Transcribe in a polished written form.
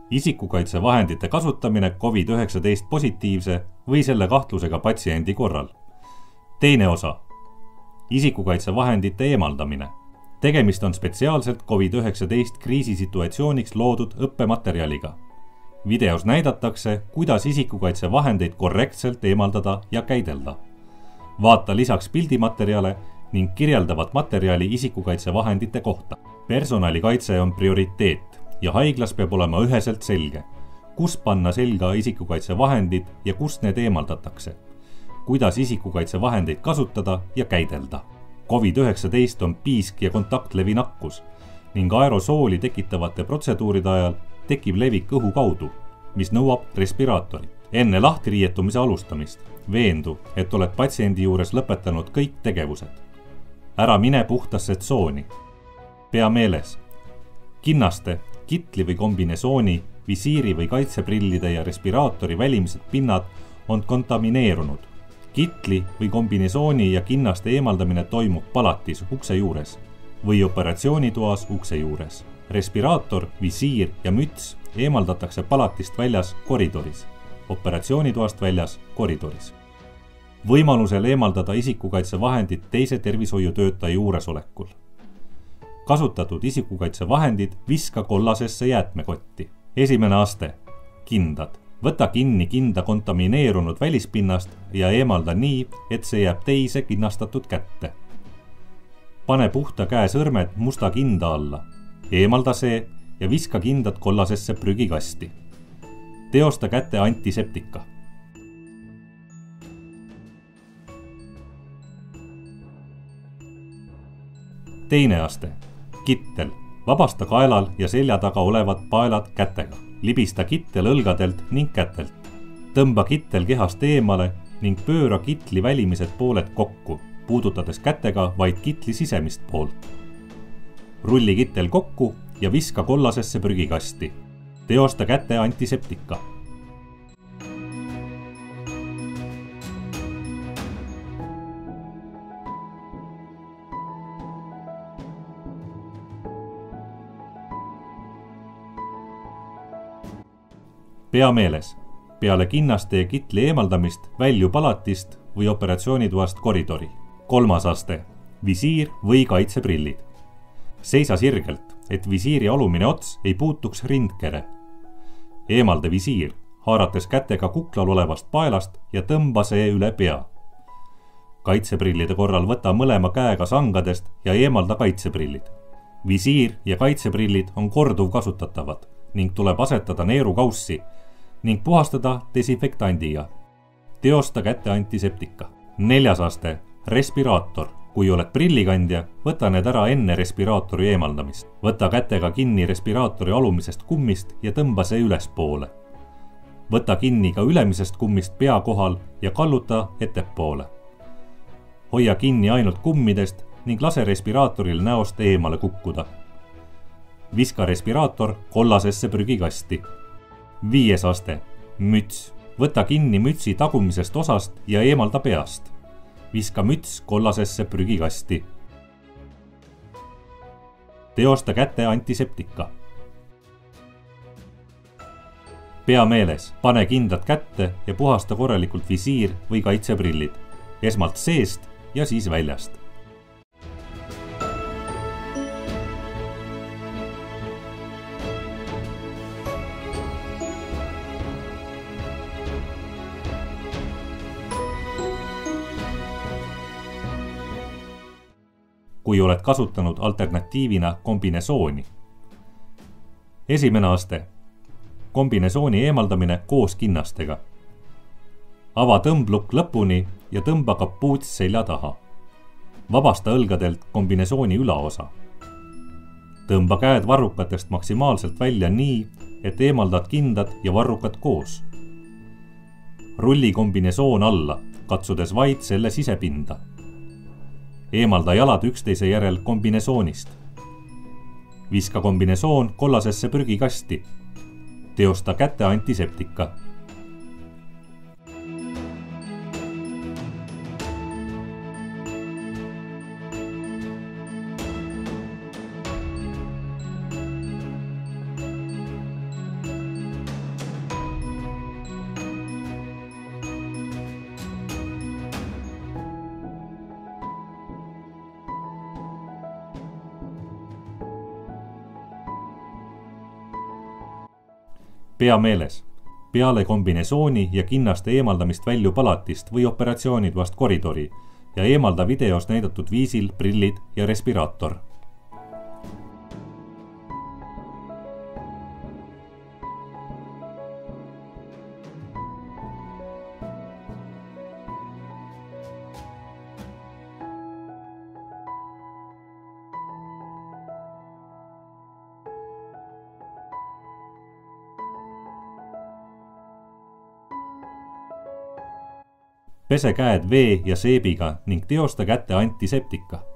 Isikukaitsevahendite kasutamine COVID-19 positiivse või selle kahtlusega patsiendi korral. Teine osa. Isikukaitsevahendite eemaldamine. Tegemist on spetsiaalselt COVID-19 kriisisituatsiooniks loodud õppematerjaliga. Videos näidatakse, kuidas isikukaitsevahendeid korrektselt eemaldada ja käidelda. Vaata lisaks pildimaterjale ning kirjeldavat materjali isikukaitsevahendite kohta. Personalikaitse on prioriteet ja haiglas peab olema üheselt selge, kus panna selga isikukaitsevahendid ja kust need eemaldatakse, kuidas isikukaitsevahendeid kasutada ja käidelda. COVID-19 on piisk ja kontaktlevi nakkus ning aerosooli tekitavate protseduuride ajal tekib levik õhu kaudu, mis nõuab respiraatorit. Enne lahtiriietumise alustamist veendu, et oled patsiendi juures lõpetanud kõik tegevused. Ära mine puhtasse tsooni. Pea meeles. Kinnaste, kitli või kombinesooni, visiiri või kaitseprillide ja respiraatori välimised pinnad on kontamineerunud. Kitli või kombinesooni ja kinnaste eemaldamine toimub palatis ukse juures või operatsioonitoas ukse juures. Respiraator, visiir ja müts eemaldatakse palatist väljas koridoris, operatsioonitoast väljas koridoris. Võimalusel eemaldada isikukaitsevahendid teise tervishoiutöötaja juuresolekul. Kasutatud isikukaitsevahendid viska kollasesse jäätmekotti. Esimene aste. Kindad. Võta kinni kinda kontamineerunud välispinnast ja eemalda nii, et see jääb teise kinnastatud kätte. Pane puhta käe sõrmed musta kinda alla. Eemalda see ja viska kindad kollasesse prügikasti. Teosta käte antiseptika. Teine aste. Kittel. Vabasta kaelal ja selja taga olevad paelad kätega. Libista kittel õlgadelt ning kätelt. Tõmba kittel kehast eemale ning pööra kitli välimised pooled kokku, puudutades kätega vaid kitli sisemist poolt. Rulli kittel kokku ja viska kollasesse prügikasti. Teosta käte antiseptika. Pea meeles. Peale kinnaste ja kitli eemaldamist välju palatist või operatsioonitoast koridori. Kolmas aste. Visiir või kaitseprillid. Seisa sirgelt, et visiiri alumine ots ei puutuks rindkere. Eemalda visiir, haarates kätega kuklal olevast paelast ja tõmba see üle pea. Kaitseprillide korral võta mõlema käega sangadest ja eemalda kaitseprillid. Visiir ja kaitseprillid on korduvkasutatavad ning tuleb asetada neerukaussi ning puhastada desinfektandiga. Teosta käte antiseptika. Neljas aste. Respiraator. Kui oled prillikandja, võta need ära enne respiraatori eemaldamist. Võta kätega kinni respiraatori alumisest kummist ja tõmba see ülespoole. Võta kinni ka ülemisest kummist pea kohal ja kalluta ettepoole. Hoia kinni ainult kummidest ning lase respiraatoril näost eemale kukkuda. Viska respiraator kollasesse prügikasti. Viies aste. Müts. Võta kinni mütsi tagumisest osast ja eemalda peast. Viska müts kollasesse prügikasti. Teosta käte antiseptika. Pea meeles. Pane kindad kätte ja puhasta korralikult visiir või kaitseprillid. Esmalt seest ja siis väljast. Kui oled kasutanud alternatiivina kombinesooni. Esimene aste. Kombinesooni eemaldamine koos kinnastega. Ava tõmblukk lõpuni ja tõmba kapuuts selja taha. Vabasta õlgadelt kombinesooni ülaosa. Tõmba käed varrukatest maksimaalselt välja nii, et eemaldad kindad ja varrukad koos. Rulli kombinesoon alla, katsudes vaid selle sisepinda. Eemalda jalad üksteise järel kombinesoonist. Viska kombinesoon kollasesse prügikasti. Teosta käte antiseptika. pea meeles. Peale kombinesooni ja kinnaste eemaldamist välju palatist või operatsioonid vast koridori ja eemalda videos näidatud viisil prillid ja respiraator. Pese käed vee ja seebiga ning teosta käte antiseptika.